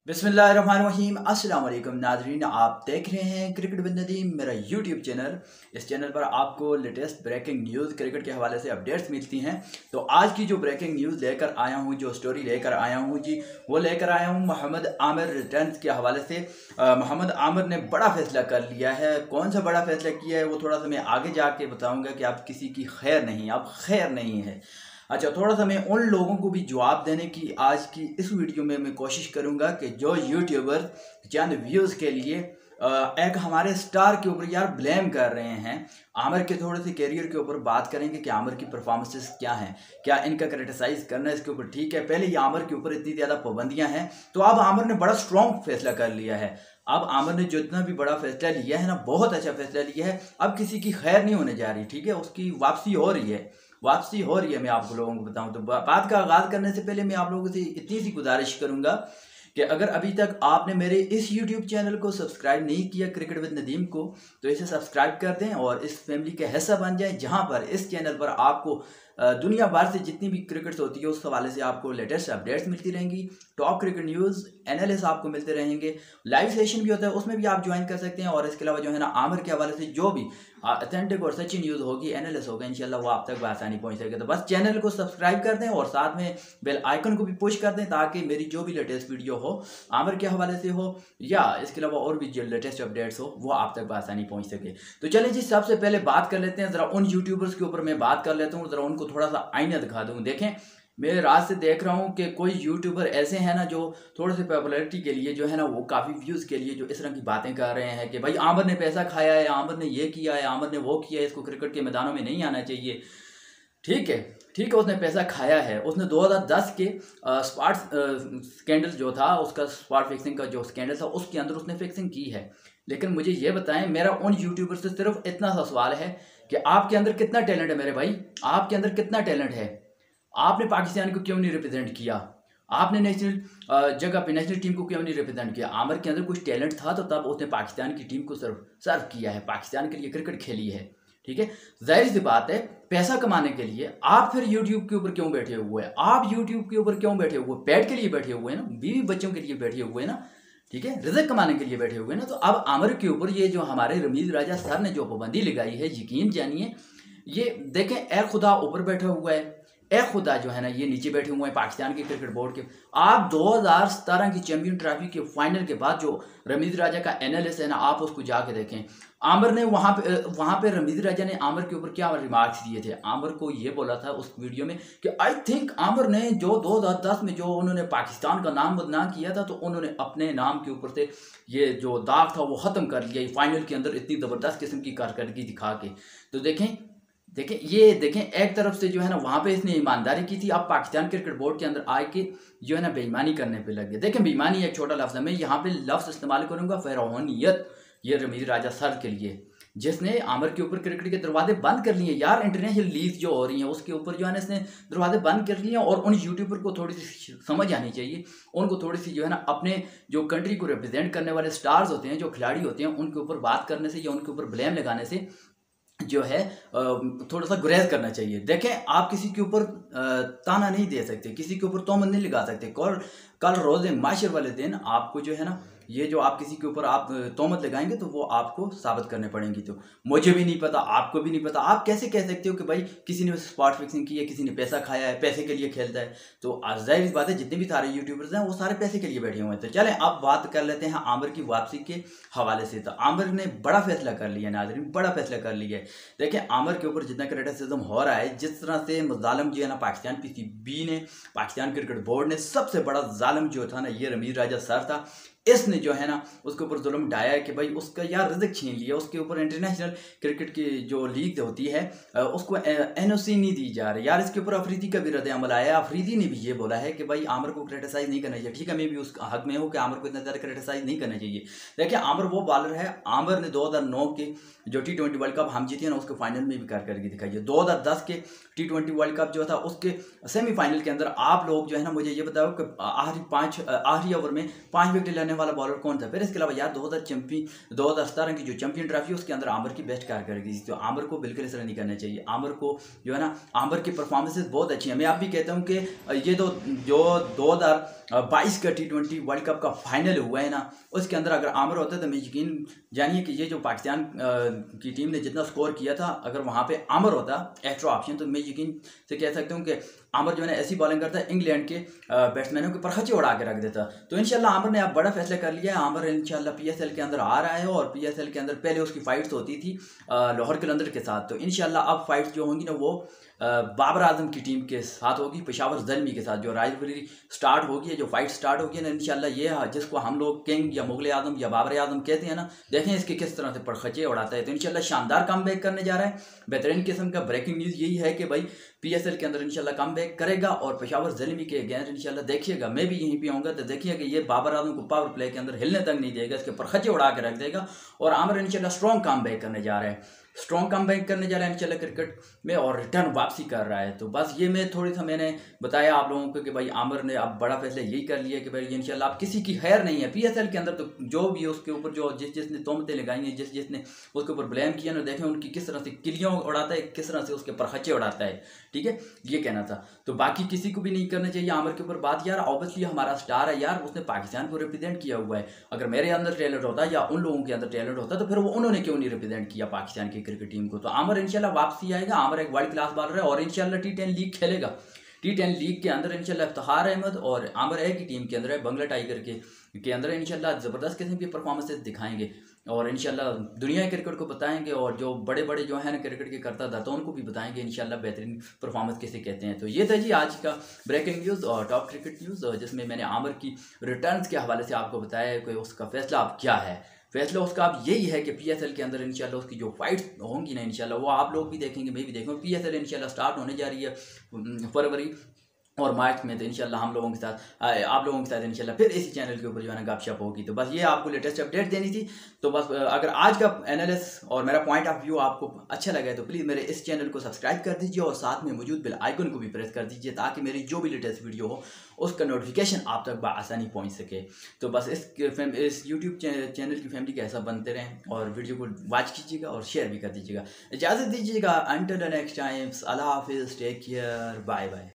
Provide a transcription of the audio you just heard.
बिस्मिल्लाहिर्रहमानिर्रहीम अस्सलाम वालेकुम नाजरीन, आप देख रहे हैं क्रिकेट बिन नदीम मेरा यूट्यूब चैनल। इस चैनल पर आपको लेटेस्ट ब्रेकिंग न्यूज़ क्रिकेट के हवाले से अपडेट्स मिलती हैं। तो आज की जो ब्रेकिंग न्यूज़ लेकर आया हूं, जो स्टोरी लेकर आया हूं जी, वो लेकर आया हूं मोहम्मद आमिर रिटर्न्स के हवाले से। मोहम्मद आमिर ने बड़ा फैसला कर लिया है। कौन सा बड़ा फैसला किया है वो थोड़ा सा मैं आगे जाके बताऊँगा कि आप किसी की खैर नहीं, आप खैर नहीं है। अच्छा, थोड़ा सा मैं उन लोगों को भी जवाब देने की आज की इस वीडियो में मैं कोशिश करूंगा कि जो यूट्यूबर चंद व्यूज़ के लिए एक हमारे स्टार के ऊपर यार ब्लेम कर रहे हैं। आमिर के थोड़े से करियर के ऊपर बात करेंगे कि आमिर की परफॉर्मेंसेस क्या हैं, क्या इनका क्रिटिसाइज करना इसके ऊपर ठीक है। पहले ही आमिर के ऊपर इतनी ज़्यादा पाबंदियां हैं, तो अब आमिर ने बड़ा स्ट्रॉन्ग फैसला कर लिया है। अब आमिर ने जितना भी बड़ा फैसला लिया है ना, बहुत अच्छा फैसला लिया है। अब किसी की खैर नहीं होने जा रही, ठीक है, उसकी वापसी हो रही है, वापसी हो रही है। मैं आप लोगों को बताऊं तो बात का आगाज़ करने से पहले मैं आप लोगों से इतनी सी गुजारिश करूंगा कि अगर अभी तक आपने मेरे इस YouTube चैनल को सब्सक्राइब नहीं किया क्रिकेट विद नदीम को, तो इसे सब्सक्राइब कर दें और इस फैमिली के हिस्सा बन जाएं, जहां पर इस चैनल पर आपको दुनिया भर से जितनी भी क्रिकेट्स होती है उस हवाले से आपको लेटेस्ट अपडेट्स मिलती रहेंगी। टॉप क्रिकेट न्यूज़ एनालिस्ट आपको मिलते रहेंगे। लाइव सेशन भी होता है, उसमें भी आप ज्वाइन कर सकते हैं। और इसके अलावा जो है ना, आमिर के हवाले से जो भी ऑथेंटिक और सच्ची न्यूज़ होगी, एनालिस्ट होगा, इंशाल्लाह वो आप तक बआसानी पहुंच सके। तो बस चैनल को सब्सक्राइब कर दें और साथ में बेल आइकन को भी पुश कर दें, ताकि मेरी जो भी लेटेस्ट वीडियो हो आमिर के हवाले से हो या इसके अलावा और भी जो लेटेस्ट अपडेट्स हो वो आप तक बआसानी पहुंच सके। तो चलिए जी, सबसे पहले बात कर लेते हैं ज़रा उन यूट्यूबर्स के ऊपर। मैं बात कर लेता हूँ, ज़रा उनको थोड़ा सा आईना दिखा दूँ। देखें, मैं रात से देख रहा हूँ कि कोई यूट्यूबर ऐसे हैं ना जो थोड़े से पॉपुलैरिटी के लिए जो है ना, वो काफ़ी व्यूज़ के लिए जो इस तरह की बातें कर रहे हैं कि भाई आमिर ने पैसा खाया है, आमिर ने ये किया है, आमिर ने वो किया है, इसको क्रिकेट के मैदानों में नहीं आना चाहिए। ठीक है, ठीक है, उसने पैसा खाया है। उसने 2010 के स्पॉट स्कैंडल जो था, उसका स्पॉट फिक्सिंग का जो स्कैंडल था, उसके अंदर उसने फिक्सिंग की है। लेकिन मुझे ये बताएं, मेरा उन यूट्यूबर से सिर्फ इतना सा सवाल है कि आपके अंदर कितना टैलेंट है मेरे भाई, आपके अंदर कितना टैलेंट है? आपने पाकिस्तान को क्यों नहीं रिप्रेजेंट किया? आपने नेशनल जगह पे नेशनल टीम को क्यों नहीं रिप्रेजेंट किया? आमिर के अंदर कुछ टैलेंट था तो तब उसने पाकिस्तान की टीम को सर्व किया है, पाकिस्तान के लिए क्रिकेट खेली है। ठीक है, जाहिर सी बात है, पैसा कमाने के लिए आप फिर यूट्यूब के ऊपर क्यों बैठे हुए हैं? आप यूट्यूब के ऊपर क्यों बैठे हुए? पेट के लिए बैठे हुए हैं ना, बीवी बच्चों के लिए बैठे हुए हैं ना, ठीक है, रिजक कमाने के लिए बैठे हुए हैं ना। तो अब आमिर के ऊपर ये जो हमारे रमीज राजा सर ने जो पाबंदी लगाई है, यकीन जानिए, ये देखें, ए खुदा ऊपर बैठा हुआ है, ए खुदा जो है ना ये नीचे बैठे हुए हैं पाकिस्तान के क्रिकेट बोर्ड के। आप 2017 की चैंपियन ट्रॉफी के फाइनल के बाद जो रमीज राजा का एनालिस्ट है ना, आप उसको जाके देखें। आमिर ने वहाँ पे रमीज राजा ने आमिर के ऊपर क्या रिमार्क्स दिए थे। आमिर को ये बोला था उस वीडियो में कि आई थिंक आमिर ने जो 2010 में जो उन्होंने पाकिस्तान का नाम बदनाम किया था, तो उन्होंने अपने नाम के ऊपर से ये जो दाग था वो ख़त्म कर लिया फाइनल के अंदर इतनी ज़बरदस्त किस्म की कारकर्दगी दिखा के। तो देखें ये देखें, एक तरफ से जो है ना वहाँ पे इसने ईमानदारी की थी, अब पाकिस्तान क्रिकेट बोर्ड के अंदर आके जो है ना बेईमानी करने पे लग गए। देखें, बेईमानी एक छोटा लफ्ज़ है, मैं यहाँ पे लफ्ज़ इस्तेमाल करूँगा फ़िरौनियत, ये रमीज राजा सर के लिए, जिसने आमिर के ऊपर क्रिकेट के दरवाजे बंद कर लिए यार। इंटरनेशनल लीग जो हो रही हैं उसके ऊपर जो है ना इसने दरवाजे बंद कर लिए। और उन यूट्यूबर को थोड़ी सी समझ आनी चाहिए, उनको थोड़ी सी जो है ना अपने जो कंट्री को रिप्रेजेंट करने वाले स्टार्स होते हैं, जो खिलाड़ी होते हैं, उनके ऊपर बात करने से या उनके ऊपर ब्लेम लगाने से जो है थोड़ा सा गुरेज करना चाहिए। देखें, आप किसी के ऊपर ताना नहीं दे सकते, किसी के ऊपर तोहमत नहीं लगा सकते। कल रोज़ माशर वाले दिन आपको जो है ना, ये जो आप किसी के ऊपर आप तोहमत लगाएंगे तो वो आपको साबित करने पड़ेंगी। तो मुझे भी नहीं पता, आपको भी नहीं पता, आप कैसे कह सकते हो कि भाई किसी ने स्पॉट फिक्सिंग की है, किसी ने पैसा खाया है, पैसे के लिए खेलता है? तो जाहिर बात है, जितने भी सारे यूट्यूबर्स हैं वो सारे पैसे के लिए बैठे हुए हैं। तो चलें अब बात कर लेते हैं आमिर की वापसी के हवाले से। तो आमिर ने बड़ा फैसला कर लिया नाज़रीन, बड़ा फैसला कर लिया है। देखिए, आमिर के ऊपर जितना क्रिटिसिज्म हो रहा है, जिस तरह से जालिम जो है ना पाकिस्तान PCB ने, पाकिस्तान क्रिकेट बोर्ड ने, सबसे बड़ा जालिम जो था ना ये रमीज राजा सर था। इसने जो है ना उसके ऊपर जुल्म ढाया है कि भाई उसका यार रिज़्क छीन लिया, उसके ऊपर इंटरनेशनल क्रिकेट की जो लीग होती है उसको NOC नहीं दी जा रही यार। इसके ऊपर अफरीदी का भी रद्द अमल आया है। अफरीदी ने भी ये बोला है कि भाई आमिर को क्रिटिसाइज़ नहीं करना चाहिए। ठीक है, मैं भी उस हक में हूँ कि आमिर को इतना ज़्यादा क्रिटिसाइज़ नहीं करना चाहिए। देखिए, आमिर वो बॉलर है, आमिर ने 2009 के जो T20 वर्ल्ड कप हम जीते ना, उसके फाइनल में भी कारकर्दगी दिखाई है। 2010 के T20 वर्ल्ड कप जो था उसके सेमीफाइनल के अंदर आप लोग जो है ना मुझे ये बताओ कि आखिरी ओवर में 5 विकेट लेने खेलने वाला बॉलर कौन था। फिर इसके अलावा यार 2017 की जो चैंपियन ट्रॉफी उसके अंदर आमिर की बेस्ट कारकर्दगी थी, तो आमिर को बिल्कुल इस तरह नहीं करना चाहिए। आमिर को जो है ना, आमिर की परफॉर्मेंसेज बहुत अच्छी है। मैं आप भी कहता हूँ कि ये जो 2022 का T20 वर्ल्ड कप का फाइनल हुआ है ना, उसके अंदर अगर आमिर होता तो मैं यकीन जानिए कि ये जो पाकिस्तान की टीम ने जितना स्कोर किया था, अगर वहाँ पे आमिर होता एक्स्ट्रा ऑप्शन, तो मैं यकीन से कह सकता हूँ कि आमिर जो है ना ऐसी बॉलिंग करता है, इंग्लैंड के बैट्समैनों के परखचे उड़ा के रख देता। तो इंशाल्लाह आमिर ने अब बड़ा फैसला कर लिया है। आमिर इंशाल्लाह PSL के अंदर आ रहा है, और PSL के अंदर पहले उसकी फाइट्स होती थी लाहौर कलंदर के साथ, तो इंशाल्लाह अब फाइट्स जो होंगी ना वो बाबर आजम की टीम के साथ होगी, पेशावर ज़ल्मी के साथ। जो राइवलरी स्टार्ट होगी, जो फाइट स्टार्ट होगी ना, इंशाल्लाह ये जिसको हम लोग किंग या मुगल आजम या बाबर आजम कहते हैं ना, देखें इसके किस तरह से परखचे उड़ाता है। तो इंशाल्लाह शानदार कमबैक करने जा रहा है। बेहतरीन किस्म का ब्रेकिंग न्यूज़ यही है कि भाई PSL के अंदर इंशाल्लाह कमबैक करेगा, और पेशावर ज़ल्मी के अगेंस्ट इंशाल्लाह देखिएगा, मैं भी यहीं पे आऊँगा, तो देखिए कि ये बाबर आजम को पावर प्ले के अंदर हिलने तक नहीं देगा, इसके परखचे उड़ा के रख देगा। और आमिर इंशाल्लाह स्ट्रॉन्ग कमबैक करने जा रहा है, स्ट्रॉन्ग कमबैक करने जा रहा है इंशाल्लाह क्रिकेट में, और रिटर्न वापसी कर रहा है। तो बस ये मैं थोड़ी सा मैंने बताया आप लोगों को कि भाई आमिर ने अब बड़ा फैसला यही कर लिया कि भाई इंशाल्लाह अब किसी की खैर नहीं है PSL के अंदर। तो जो भी उसके ऊपर जो जिसने तोहमतें लगाई हैं, जिसने उसके ऊपर ब्लेम किया ना, देखें उनकी किस तरह से किलियों उड़ाता है, किस तरह से उसके परखचे उड़ाता है। ठीक है, ये कहना था। तो बाकी किसी को भी नहीं करना चाहिए आमिर के ऊपर बात। यार ऑब्वियसली हमारा स्टार है यार, उसने पाकिस्तान को रिप्रेजेंट किया हुआ है। अगर मेरे अंदर टैलेंट होता या उन लोगों के अंदर टैलेंट होता, तो फिर वो उन्होंने क्यों नहीं रिप्रेजेंट किया पाकिस्तान की क्रिकेट टीम को। तो आमिर इंशाल्लाह वापसी आएगा। आमिर एक वर्ल्ड क्लास बॉलर है, और इंशाल्लाह T10 लीग खेलेगा। T10 लीग के अंदर इंशाल्लाह इफ्तिखार अहमद और आमिर एक ही टीम के अंदर है, बंगला टाइगर के अंदर इंशाल्लाह ज़बरदस्त किस्म की परफॉर्मेंसेस दिखाएंगे, और इंशाल्लाह दुनिया क्रिकेट को बताएंगे, और जो बड़े बड़े जो है ना क्रिकेट के करता था, तो उनको भी बताएंगे इंशाल्लाह बेहतरीन परफॉर्मेंस किसे कहते हैं। तो ये था जी आज का ब्रेकिंग न्यूज़ और टॉप क्रिकेट न्यूज़, जिसमें मैंने आमिर की रिटर्न्स के हवाले से आपको बताया है कि उसका फैसला अब क्या है। फैसला उसका अब यही है कि PSL के अंदर इंशाल्लाह उसकी जो फाइट्स होंगी ना, इंशाल्लाह वो आप लोग भी देखेंगे, मैं भी देखूँगा। PSL इंशाल्लाह स्टार्ट होने जा रही है फरवरी और मार्च में, तो इंशाल्लाह हम लोगों के साथ आप लोगों के साथ इंशाल्लाह फिर इसी चैनल के ऊपर जो है ना गपशप होगी। तो बस ये आपको लेटेस्ट अपडेट देनी थी। तो बस अगर आज का एनालिसिस और मेरा पॉइंट ऑफ व्यू आपको अच्छा लगा है, तो प्लीज़ मेरे इस चैनल को सब्सक्राइब कर दीजिए, और साथ में मौजूद बेल आइकन को भी प्रेस कर दीजिए, ताकि मेरी जो भी लेटेस्ट वीडियो हो उसका नोटिफिकेशन आप तक बआसानी पहुँच सके। तो बस इस यूट्यूब चैनल की फैमिली के ऐसा बनते रहें, और वीडियो को वॉच कीजिएगा और शेयर भी कर दीजिएगा। इजाज़त दीजिएगा, अंटिल द नेक्स्ट टाइम्स, अल्लाह हाफिज़, टेक केयर, बाय बाय।